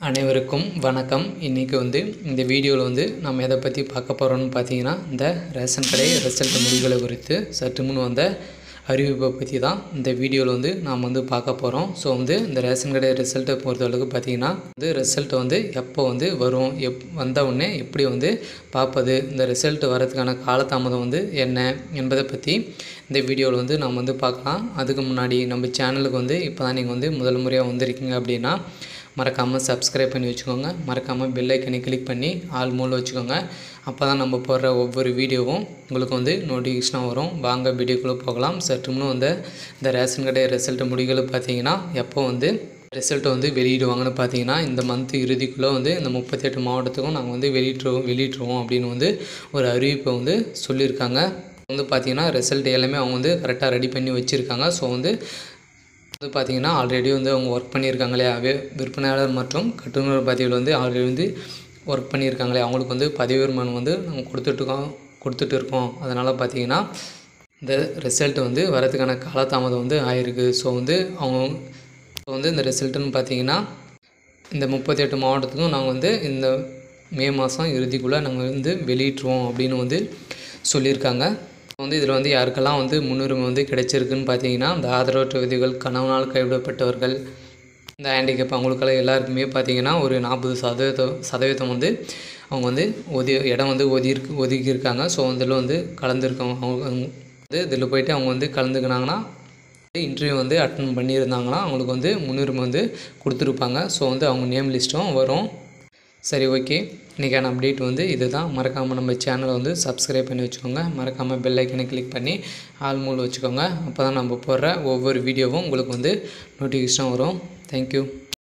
அனைவருக்கும் வணக்கம். இன்றைக்கி இந்த வீடியோவில் நம்ம எதை பற்றி பார்க்க போகிறோம்னு பார்த்தீங்கன்னா, இந்த ரேஷன் கடை ரிசல்ட் முடிவுகளை குறித்து சற்று முன் வந்த அறிவிப்பை பற்றி தான் இந்த வீடியோவில் நாம் பார்க்க போகிறோம். ஸோ இந்த ரேஷன் கடை ரிசல்ட்டை பொறுத்தளவுக்கு பார்த்தீங்கன்னா ரிசல்ட் எப்போ வரும், வந்த உடனே எப்படி பார்ப்பது, இந்த ரிசல்ட் வரதுக்கான காலதாமதம் என்ன என்பதை பற்றி இந்த வீடியோவில் நாம் பார்க்கலாம். அதுக்கு முன்னாடி நம்ம சேனலுக்கு இப்போ தான் நீங்கள் முதல் முறையாக வந்திருக்கீங்க அப்படின்னா மறக்காமல் சப்ஸ்கிரைப் பண்ணி வச்சுக்கோங்க. மறக்காமல் பெல் ஐக்கனை கிளிக் பண்ணி ஆல் மூல வச்சுக்கோங்க. அப்போ தான் நம்ம போடுற ஒவ்வொரு வீடியோவும் உங்களுக்கு நோட்டிஃபிகேஷனாக வரும். வாங்க வீடியோக்குள்ளே போகலாம். சற்று முன்னும் இந்த ரேஷன் கடை ரிசல்ட் முடிவுகளை பார்த்தீங்கன்னா எப்போ ரிசல்ட்டை வெளியிடுவாங்கன்னு பார்த்தீங்கன்னா, இந்த மந்த் இறுதிக்குள்ளே இந்த 38 மாவட்டத்துக்கும் நாங்கள் வெளியிட்டுருவோம் அப்படின்னு ஒரு அறிவிப்பை சொல்லியிருக்காங்க. பார்த்தீங்கன்னா ரிசல்ட் எல்லாமே அவங்க கரெக்டாக ரெடி பண்ணி வச்சுருக்காங்க. ஸோ பார்த்தீங்கன்னா ஆல்ரெடி அவங்க ஒர்க் பண்ணியிருக்காங்களே, விற்பனையாளர் மற்றும் கட்டுநர் பதிவில் ஆல்ரெடி ஒர்க் பண்ணியிருக்காங்களே, அவங்களுக்கு பதவி வருமானம் நாங்கள் கொடுத்துட்டு இருக்கோம். அதனால் பார்த்தீங்கன்னா இந்த ரிசல்ட் வரதுக்கான காலதாமதம் ஆயிருக்கு. ஸோ அவங்க இந்த ரிசல்ட்டுன்னு பார்த்தீங்கன்னா இந்த 38 மாவட்டத்துக்கும் நாங்கள் இந்த மே மாதம் இறுதிக்குள்ளே நாங்கள் வெளியிட்டுருவோம் அப்படின்னு சொல்லியிருக்காங்க. இதில் யாருக்கெல்லாம் முன்னுரிமை கிடைச்சிருக்குன்னு பார்த்தீங்கன்னா, இந்த ஆதரவற்ற விதிகள், கணவனால் கைவிடப்பட்டவர்கள், இந்த ஹேண்டிகேப் அவங்களுக்கெல்லாம் எல்லாருக்குமே பார்த்தீங்கன்னா ஒரு 40% அவங்க இடம் ஒதுக்கியிருக்காங்க. ஸோ இதில் கலந்துருக்கவங்க அவங்க இதில் போய்ட்டு அவங்க கலந்துக்கினாங்கன்னா, இன்டர்வியூ அட்டன் பண்ணியிருந்தாங்கன்னா அவங்களுக்கு முன்னுரிமை கொடுத்துருப்பாங்க. ஸோ அவங்க நேம் லிஸ்ட்டும் வரும். சரி, ஓகே. இன்றைக்கான அப்டேட் இது தான். மறக்காமல் நம்ம சேனலை சப்ஸ்கிரைப் பண்ணி வச்சுக்கோங்க. மறக்காமல் பெல் ஐக்கனை கிளிக் பண்ணி ஆல் மூல் வச்சுக்கோங்க. அப்போ தான் நம்ம போடுற ஒவ்வொரு வீடியோவும் உங்களுக்கு நோட்டிஃபிகேஷனாக வரும். தேங்க்யூ.